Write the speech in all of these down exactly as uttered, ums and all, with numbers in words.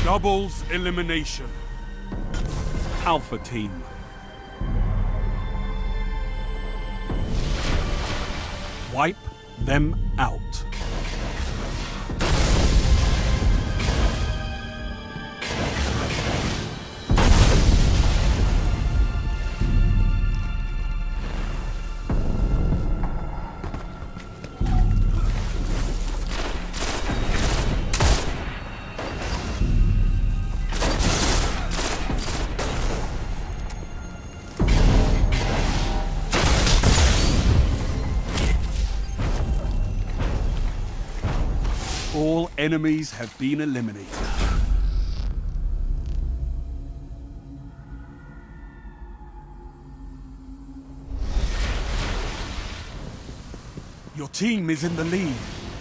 Doubles elimination. Alpha Team. Wipe them out. All enemies have been eliminated. Your team is in the lead.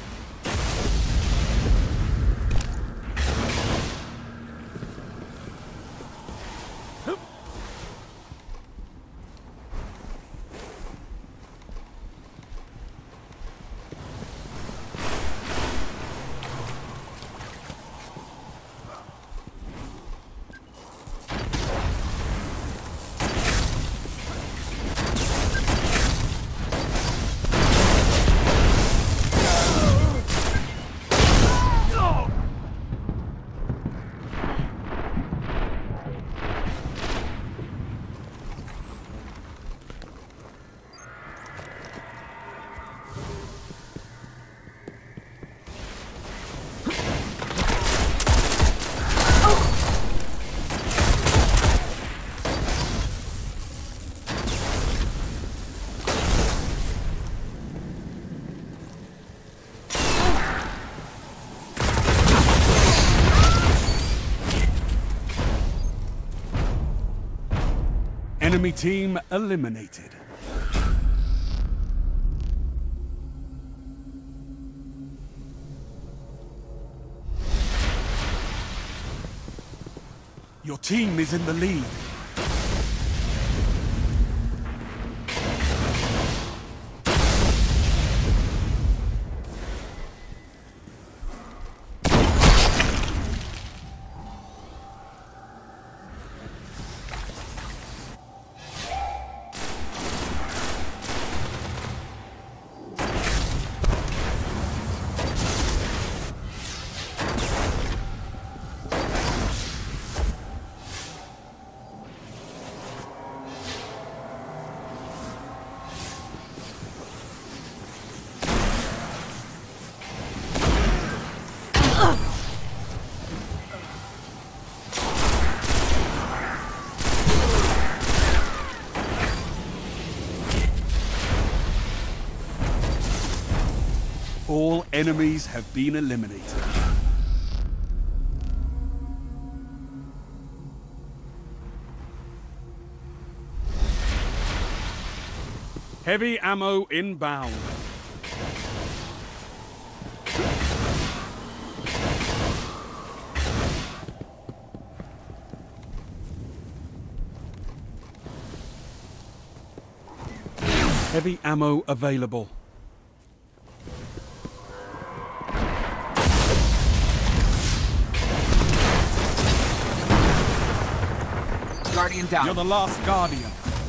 Enemy team eliminated. Your team is in the lead. All enemies have been eliminated. Heavy ammo inbound. Heavy ammo available. Guardian down. You're the last Guardian.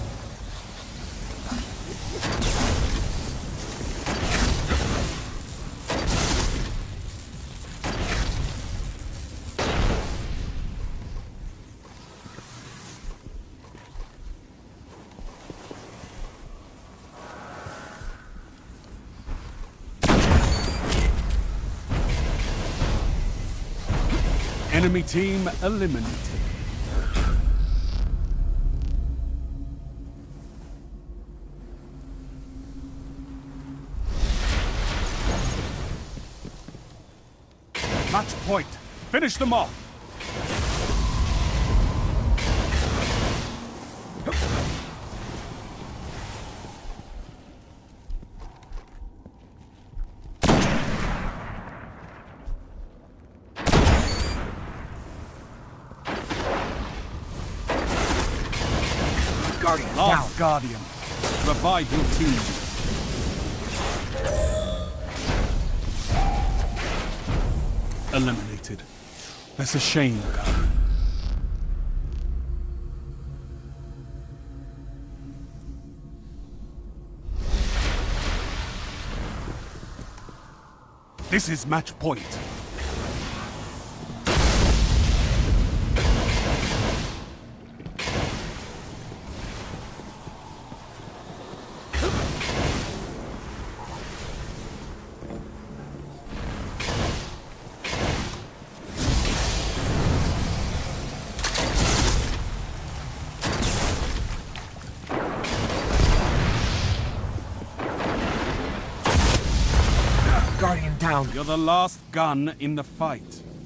Enemy team eliminated. Match point. Finish them off. Guardian Last down. Guardian. Revive your team. Eliminated. That's a shame, Guardian. This is match point. Guardian down. You're the last gun in the fight.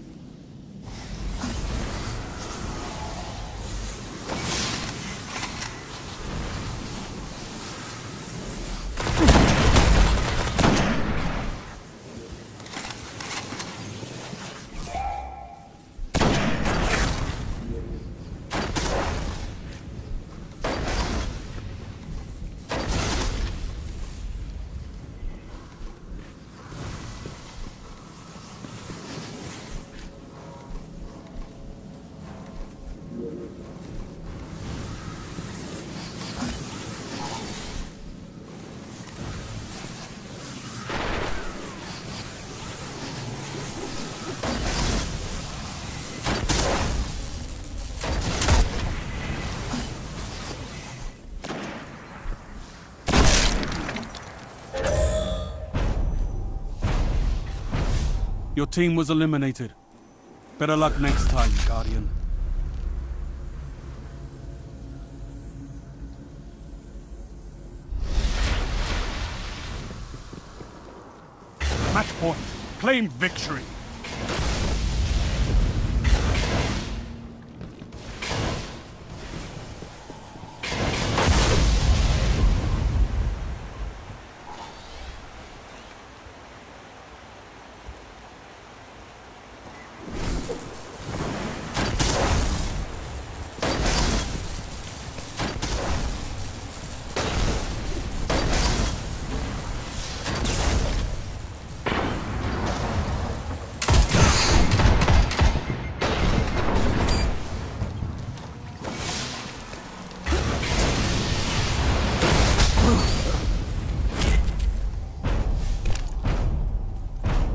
Your team was eliminated. Better luck next time, Guardian. Match point. Claim victory.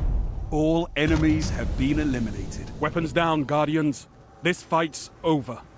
All enemies have been eliminated. Weapons down, Guardians. This fight's over.